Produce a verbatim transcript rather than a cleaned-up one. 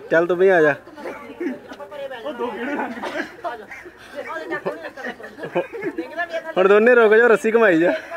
ਚੱਲ ਤੂੰ ਵੀ ਆ ਜਾ। ਹੁਣ ਦੋਨੇ ਰੁਕ ਜਾਓ, ਰੱਸੀ ਘਮਾਈ ਜਾ।